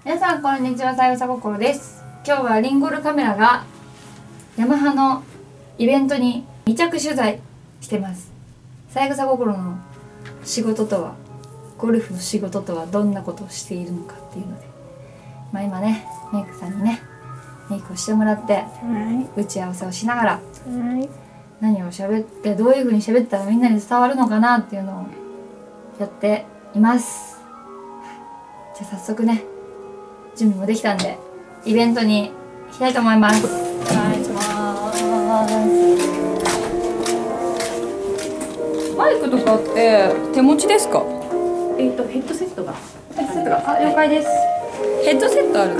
皆さんこんにちは、さゆさ心です。今日はリンゴルカメラがヤマハのイベントに密着取材してます。さゆさ心の仕事とは、ゴルフの仕事とはどんなことをしているのかっていうので、今ねメイクさんにねメイクをしてもらって、打ち合わせをしながら、何を喋ってどういう風に喋ったらみんなに伝わるのかなっていうのをやっています。じゃあ早速ね準備もできたんでイベントに行きたいと思います。お願いします。 マイクとかって手持ちですか？ ヘッドセットが了解です。 ヘッドセットある？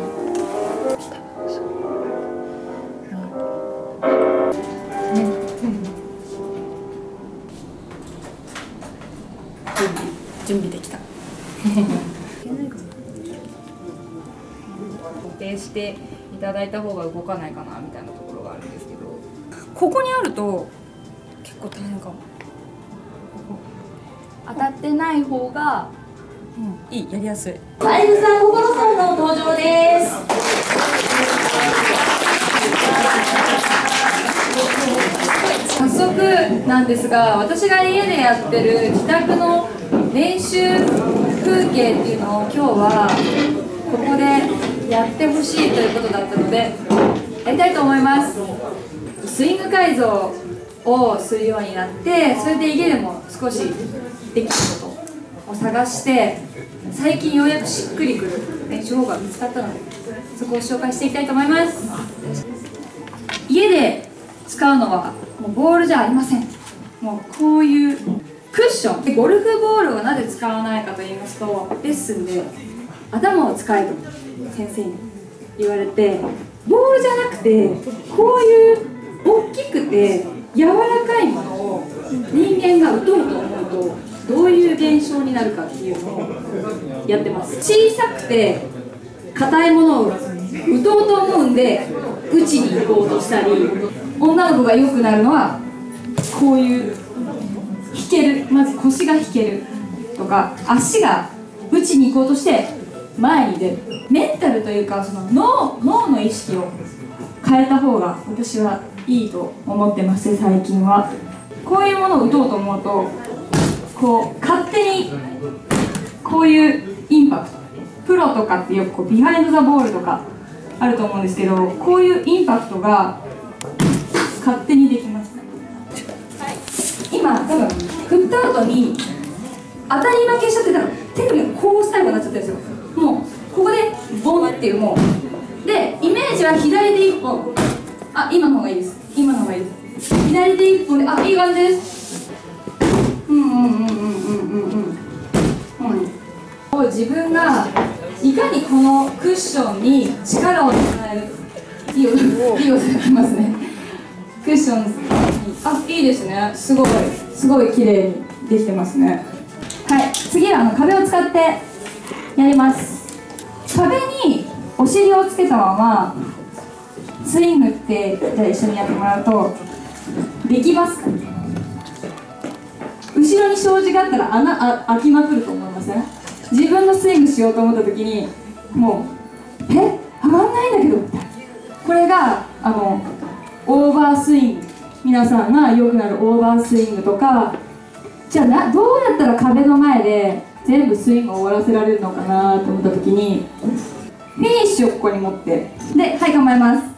準備できた。固定していただいた方が動かないかなみたいなところがあるんですけど、ここにあると結構大変かも。当たってない方が、いい、やりやすい。 さゆさ心さんの登場です。 早速なんですが、私が家でやってる自宅の練習風景っていうのを今日はここでやってほしいということだったのでやりたいと思います。スイング改造をするようになって、それで家でも少しできることを探して、最近ようやくしっくりくる練習法が見つかったので、そこを紹介していきたいと思います。家で使うのはもうボールじゃありません。もうこういうクッションで、ゴルフボールをなぜ使わないかと言いますと、レッスンで頭を使えと先生に言われて、ボールじゃなくてこういう大きくて柔らかいものを人間が打とうと思うとどういう現象になるかっていうのをやってます。小さくて硬いものを打とうと思うんで打ちに行こうとしたり、女の子が良くなるのはこういう引ける、まず腰が引けるとか、足が打ちに行こうとして前に出る。メンタルというか、その脳の意識を変えた方が私はいいと思ってますね、最近は。こういうものを打とうと思うと、こう勝手にこういうインパクト、プロとかってよくこうビハインドザボールとかあると思うんですけど、こういうインパクトが勝手にできます。今多分振った後に当たり負けしちゃって、手首がこう最後になっちゃってるんですよ。もうここでボンっていう、もうでイメージは左手一本、今の方がいいです、今の方がいいです。左手一本でいい感じです。自分がいかにこのクッションに力を伝える、いい音がきますね。クッションにいいですね。すごい綺麗にできてますね。はい、次は壁を使ってやります。壁にお尻をつけたままスイングってじゃあ一緒にやってもらうとできますか？後ろに障子があったら穴開きまくると思いますね。自分のスイングしようと思った時にもうはまんないんだけどみたいな。これがオーバースイング、皆さんが良くなるオーバースイングとか、じゃあどうやったら壁の前で全部スイングを終わらせられるのかなと思った時に、フィニッシュをここに持って、で構えます。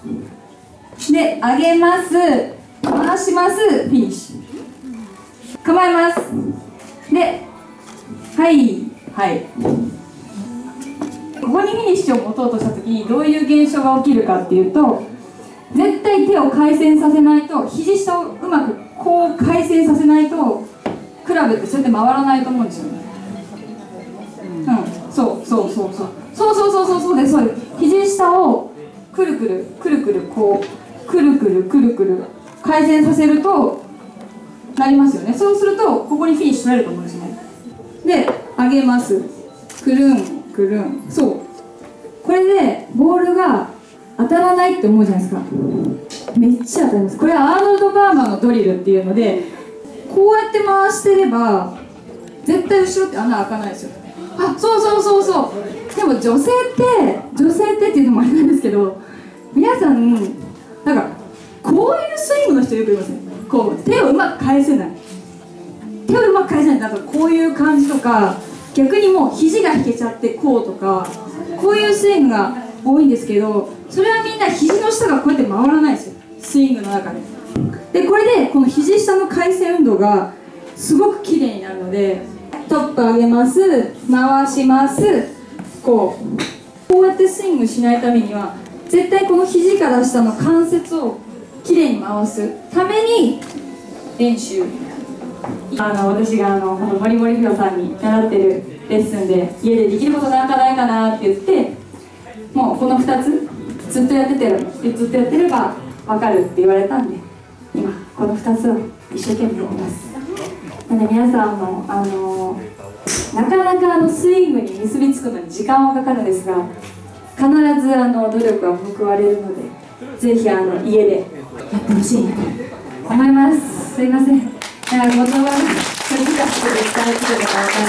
で上げます、回します、フィニッシュ、構えます。でここにフィニッシュを持とうとした時にどういう現象が起きるかっていうと、絶対手を回旋させないと、肘下をうまくこう回旋させないとクラブってそうやって回らないと思うんですよね。そうです。肘下をくるくるこうくるくる回旋させるとなりますよね。そうするとここにフィニッシュ取れると思うんですね。で上げます、くるん、これでボールが当たらないって思うじゃないですか。めっちゃ当たります。これはアーノルド・パーマーのドリルっていうので、こうやって回してれば絶対後ろって穴開かないですよ。 あ、そうそうそうそう。でも女性ってっていうのもあれなんですけど、皆さんなんかこういうスイングの人よくいますね。こう手をうまく返せない、なんかこういう感じとか、逆にもう肘が引けちゃってこうとか、こういうスイングが多いんですけど、それはみんな肘の下がこうやって回らないんですよ、スイングの中で。でこれでこの肘下の回旋運動がすごく綺麗になるので、トップ上げます、回します、こうやってスイングしないためには絶対この肘から下の関節をきれいに回すために練習。私がこの森森ひろさんに習ってるレッスンで、家でできることなんかないかなって言って、もうこの2つずっとやってれば分かるって言われたんで、今この2つを一生懸命やります。なので皆さんもなかなかスイングに結びつくのに時間はかかるんですが、必ず努力は報われるので、ぜひ家でやってほしいなと思います。すいません、言葉が難しくて伝えることがわからないです。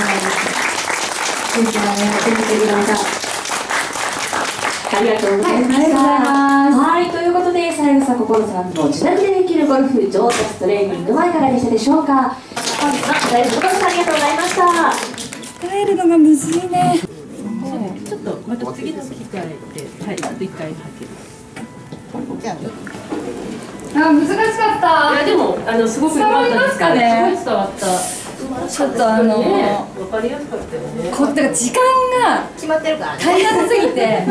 ぜひやってみてください。 ありがとうございました。はい、ということで、三枝心さんの自宅でできるゴルフ上達トレーニングはいかがでしたでしょうか。本日は三枝心さんありがとうございました。 伝えるのがむずいね。 ちょっとまた次の機会で、はい、あと1回はける。 難しかった。 いやでもすごく良かったですかね。すごい伝わった。 ちょっとわかりやすかったよね。 だから時間が決まってるからね。 大変すぎて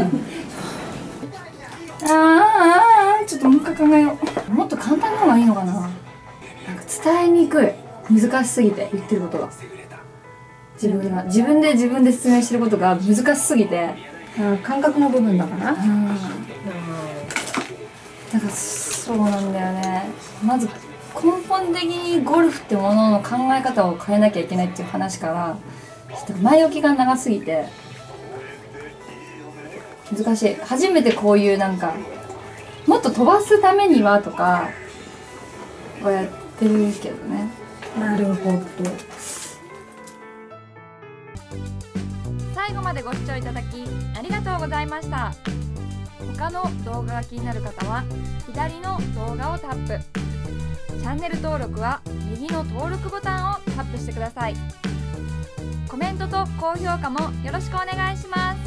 ちょっともう一回考えよう。もっと簡単な方がいいのかな。なんか伝えにくい、難しすぎて、言ってることが自分で説明してることが難しすぎて、 感覚の部分だから。 だからそうなんだよね。まず根本的にゴルフってものの考え方を変えなきゃいけないっていう話から、前置きが長すぎて難しい。初めてこういうなんかもっと飛ばすためにはとかはやってるけどね。 なるほど。 最後までご視聴いただきありがとうございました。他の動画が気になる方は左の動画をタップ、チャンネル登録は右の登録ボタンをタップしてください。コメントと高評価もよろしくお願いします。